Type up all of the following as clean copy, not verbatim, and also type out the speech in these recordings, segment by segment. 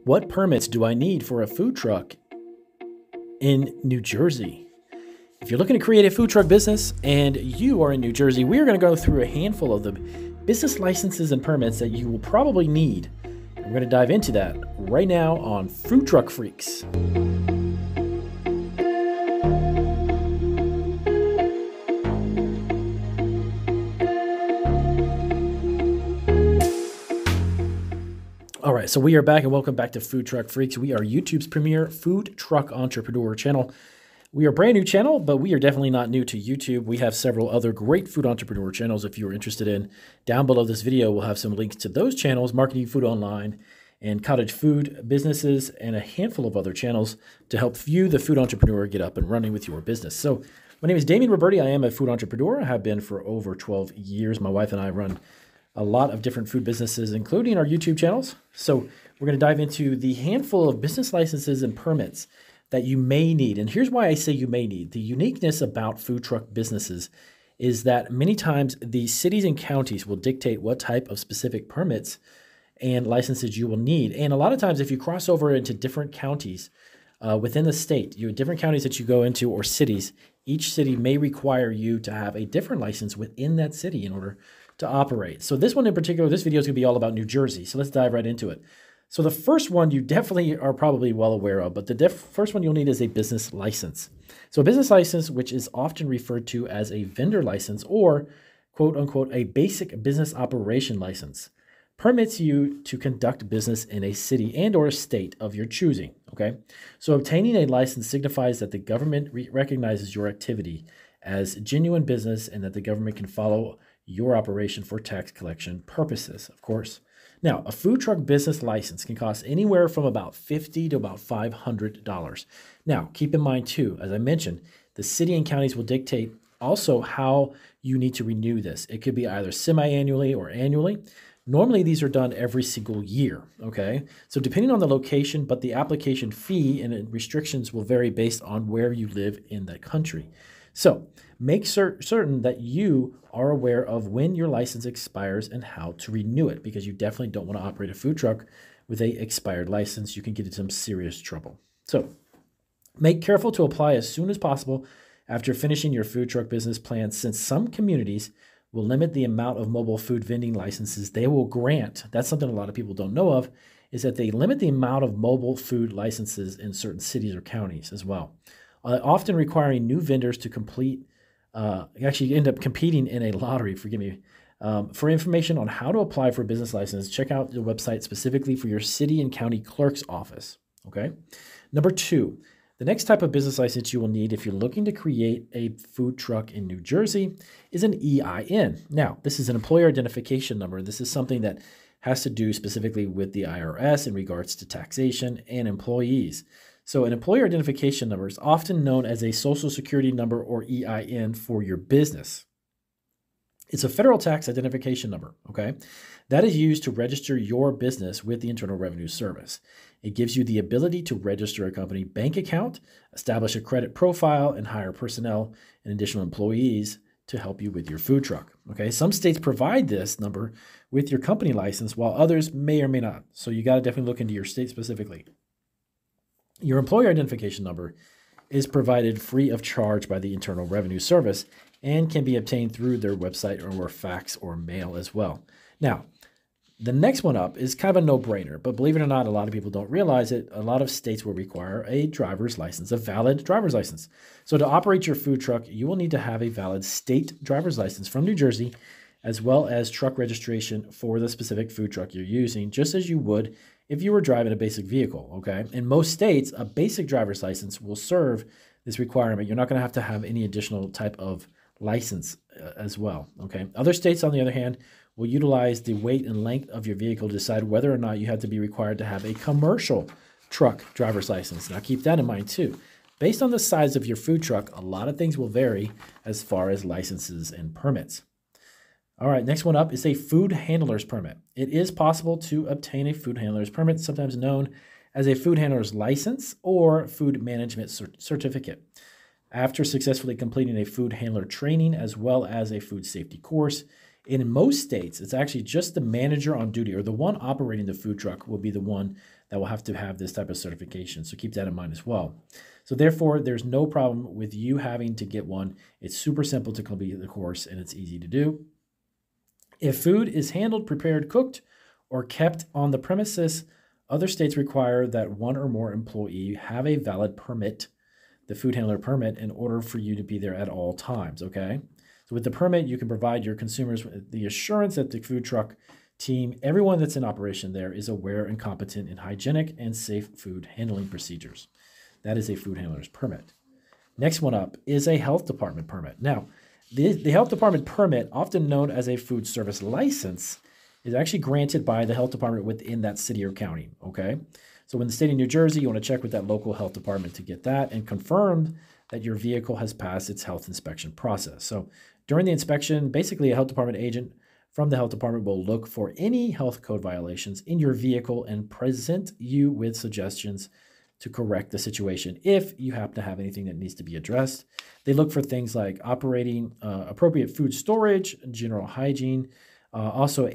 What permits do I need for a food truck in New Jersey? If you're looking to create a food truck business and you are in New Jersey, we are going to go through a handful of the business licenses and permits that you will probably need. We're going to dive into that right now on Food Truck Freaks. All right, so we are back and welcome back to Food Truck Freaks. We are YouTube's premier food truck entrepreneur channel. We are a brand new channel, but we are definitely not new to YouTube. We have several other great food entrepreneur channels if you're interested in. Down below this video, we'll have some links to those channels, Marketing Food Online and Cottage Food Businesses, and a handful of other channels to help you, the food entrepreneur, get up and running with your business. So my name is Damian Roberti. I am a food entrepreneur. I have been for over 12 years. My wife and I run a lot of different food businesses, including our YouTube channels. So we're going to dive into the handful of business licenses and permits that you may need. And here's why I say you may need. The uniqueness about food truck businesses is that many times the cities and counties will dictate what type of specific permits and licenses you will need. And a lot of times if you cross over into different counties within the state, you have different counties that you go into or cities, each city may require you to have a different license within that city in order to operate. So this one in particular, this video is going to be all about New Jersey. So let's dive right into it. So the first one you definitely are probably well aware of, but the first one you'll need is a business license. So a business license, which is often referred to as a vendor license or quote unquote, a basic business operation license, permits you to conduct business in a city and or a state of your choosing, okay? So obtaining a license signifies that the government recognizes your activity as genuine business and that the government can follow your operation for tax collection purposes, of course. Now, a food truck business license can cost anywhere from about $50 to about $500. Now, keep in mind too, as I mentioned, the city and counties will dictate also how you need to renew this. It could be either semi-annually or annually. Normally, these are done every single year, okay? So depending on the location, but the application fee and restrictions will vary based on where you live in the country. So make certain that you are aware of when your license expires and how to renew it, because you definitely don't want to operate a food truck with a expired license. You can get into some serious trouble. So make careful to apply as soon as possible after finishing your food truck business plan, since some communities will limit the amount of mobile food vending licenses they will grant. That's something a lot of people don't know of, is that they limit the amount of mobile food licenses in certain cities or counties as well. Often requiring new vendors to actually end up competing in a lottery, forgive me. For information on how to apply for a business license, check out the website specifically for your city and county clerk's office, okay? Number two, the next type of business license you will need if you're looking to create a food truck in New Jersey is an EIN. Now, this is an employer identification number. This is something that has to do specifically with the IRS in regards to taxation and employees. So an employer identification number is often known as a social security number or EIN for your business. It's a federal tax identification number, okay? That is used to register your business with the Internal Revenue Service. It gives you the ability to register a company bank account, establish a credit profile, and hire personnel and additional employees to help you with your food truck, okay? Some states provide this number with your company license, while others may or may not. So you got to definitely look into your state specifically. Your employer identification number is provided free of charge by the Internal Revenue Service and can be obtained through their website or fax or mail as well. Now, the next one up is kind of a no-brainer, but believe it or not, a lot of people don't realize it. A lot of states will require a driver's license, a valid driver's license. So to operate your food truck, you will need to have a valid state driver's license from New Jersey, as well as truck registration for the specific food truck you're using, just as you would if you were driving a basic vehicle, okay? In most states, a basic driver's license will serve this requirement. You're not going to have any additional type of license as well, okay? Other states, on the other hand, will utilize the weight and length of your vehicle to decide whether or not you have to be required to have a commercial truck driver's license. Now, keep that in mind too. Based on the size of your food truck, a lot of things will vary as far as licenses and permits. All right, next one up is a food handler's permit. It is possible to obtain a food handler's permit, sometimes known as a food handler's license or food management certificate, after successfully completing a food handler training as well as a food safety course. In most states, it's actually just the manager on duty or the one operating the food truck will be the one that will have to have this type of certification. So keep that in mind as well. So therefore, there's no problem with you having to get one. It's super simple to complete the course and it's easy to do. If food is handled, prepared, cooked, or kept on the premises, other states require that one or more employee have a valid permit, the food handler permit, in order for you to be there at all times, okay? So with the permit, you can provide your consumers with the assurance that the food truck team, everyone that's in operation there, is aware and competent in hygienic and safe food handling procedures. That is a food handler's permit. Next one up is a health department permit. Now, the health department permit, often known as a food service license, is actually granted by the health department within that city or county, okay? So in the state of New Jersey, you want to check with that local health department to get that and confirm that your vehicle has passed its health inspection process. So during the inspection, basically a health department agent from the health department will look for any health code violations in your vehicle and present you with suggestions to correct the situation if you happen to have anything that needs to be addressed. They look for things like operating appropriate food storage, general hygiene, also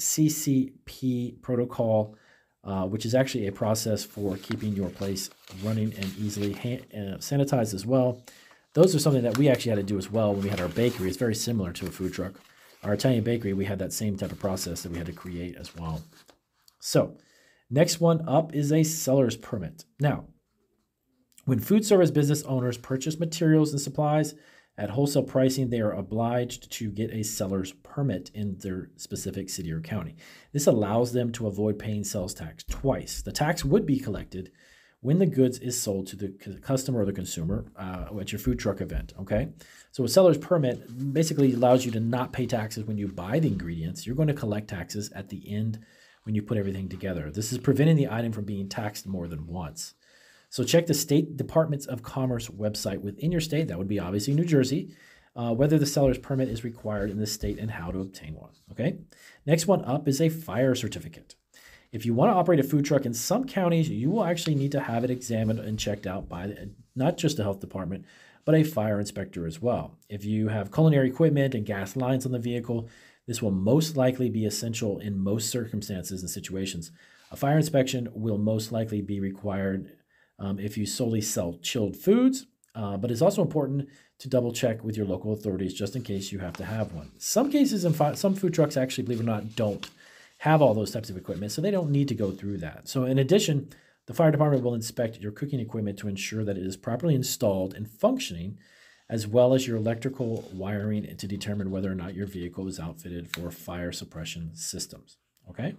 HCCP protocol, which is actually a process for keeping your place running and easily sanitized as well. Those are something that we actually had to do as well when we had our bakery. It's very similar to a food truck. Our Italian bakery, we had that same type of process that we had to create as well. So next one up is a seller's permit. Now, when food service business owners purchase materials and supplies at wholesale pricing, they are obliged to get a seller's permit in their specific city or county. This allows them to avoid paying sales tax twice. The tax would be collected when the goods is sold to the customer or the consumer at your food truck event, okay? So a seller's permit basically allows you to not pay taxes when you buy the ingredients. You're going to collect taxes at the end when you put everything together. This is preventing the item from being taxed more than once. So check the State Departments of Commerce website within your state. That would be obviously New Jersey, whether the seller's permit is required in this state and how to obtain one, okay? Next one up is a fire certificate. If you want to operate a food truck in some counties, you will actually need to have it examined and checked out by not just the health department, but a fire inspector as well. If you have culinary equipment and gas lines on the vehicle, this will most likely be essential in most circumstances and situations. A fire inspection will most likely be required if you solely sell chilled foods, but it's also important to double check with your local authorities just in case you have to have one. Some cases, some food trucks actually, believe it or not, don't have all those types of equipment, so they don't need to go through that. So in addition, the fire department will inspect your cooking equipment to ensure that it is properly installed and functioning, as well as your electrical wiring to determine whether or not your vehicle is outfitted for fire suppression systems, okay?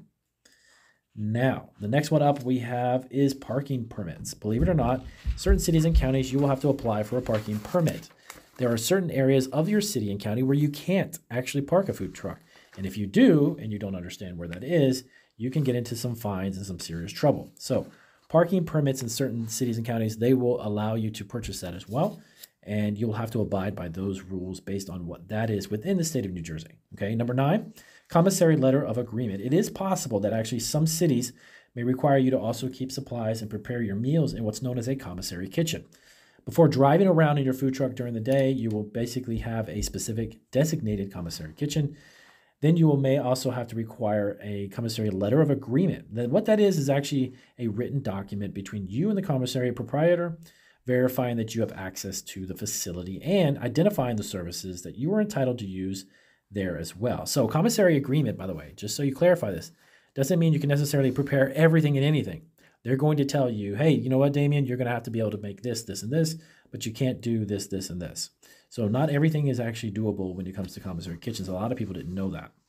Now, the next one up we have is parking permits. Believe it or not, certain cities and counties, you will have to apply for a parking permit. There are certain areas of your city and county where you can't actually park a food truck. And if you do, and you don't understand where that is, you can get into some fines and some serious trouble. So parking permits in certain cities and counties, they will allow you to purchase that as well. And you'll have to abide by those rules based on what that is within the state of New Jersey. Okay, number 9, commissary letter of agreement. It is possible that actually some cities may require you to also keep supplies and prepare your meals in what's known as a commissary kitchen. Before driving around in your food truck during the day, you will basically have a specific designated commissary kitchen. Then you may also have to require a commissary letter of agreement. What that is actually a written document between you and the commissary proprietor, verifying that you have access to the facility and identifying the services that you are entitled to use there as well. So commissary agreement, by the way, just so you clarify this, doesn't mean you can necessarily prepare everything and anything. They're going to tell you, hey, you know what, Damien, you're going to have to be able to make this, this, and this, but you can't do this, this, and this. So not everything is actually doable when it comes to commissary kitchens. A lot of people didn't know that.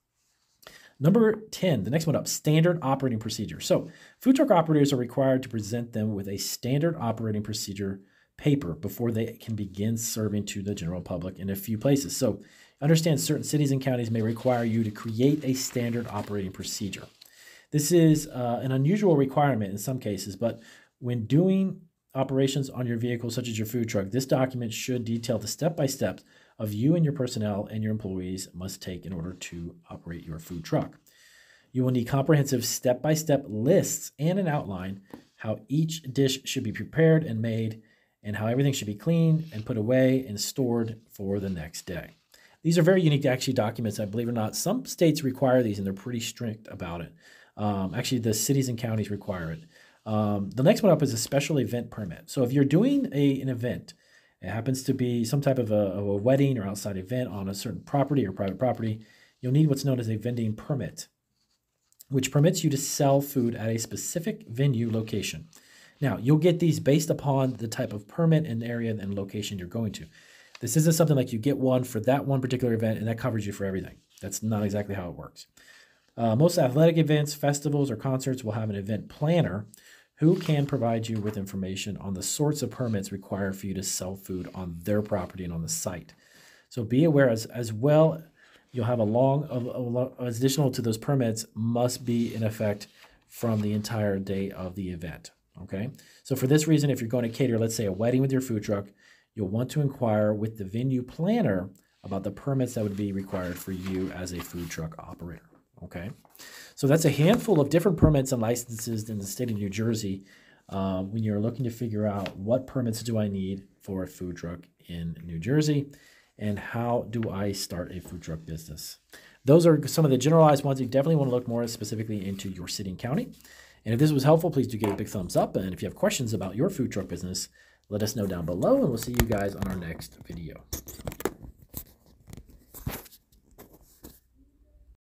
Number 10, the next one up, standard operating procedure. So food truck operators are required to present them with a standard operating procedure paper before they can begin serving to the general public in a few places. So understand certain cities and counties may require you to create a standard operating procedure. This is an unusual requirement in some cases, but when doing operations on your vehicle, such as your food truck, this document should detail the step-by-step of you and your personnel and your employees must take in order to operate your food truck. You will need comprehensive step-by-step lists and an outline how each dish should be prepared and made and how everything should be cleaned and put away and stored for the next day. These are very unique, actually, documents. I believe it or not, some states require these, and they're pretty strict about it. Actually, the cities and counties require it. The next one up is a special event permit. So if you're doing an event, it happens to be some type of a wedding or outside event on a certain property or private property, you'll need what's known as a vending permit, which permits you to sell food at a specific venue location. Now, you'll get these based upon the type of permit and area and location you're going to. This isn't something like you get one for that one particular event and that covers you for everything. That's not exactly how it works. Most athletic events, festivals, or concerts will have an event planner who can provide you with information on the sorts of permits required for you to sell food on their property and on the site. So be aware as well, you'll have additional to those permits must be in effect from the entire day of the event. Okay, so for this reason, if you're going to cater, let's say, a wedding with your food truck, you'll want to inquire with the venue planner about the permits that would be required for you as a food truck operator. Okay, so that's a handful of different permits and licenses in the state of New Jersey when you're looking to figure out what permits do I need for a food truck in New Jersey and how do I start a food truck business. Those are some of the generalized ones. You definitely want to look more specifically into your city and county. And if this was helpful, please do give it a big thumbs up. And if you have questions about your food truck business, let us know down below, and we'll see you guys on our next video.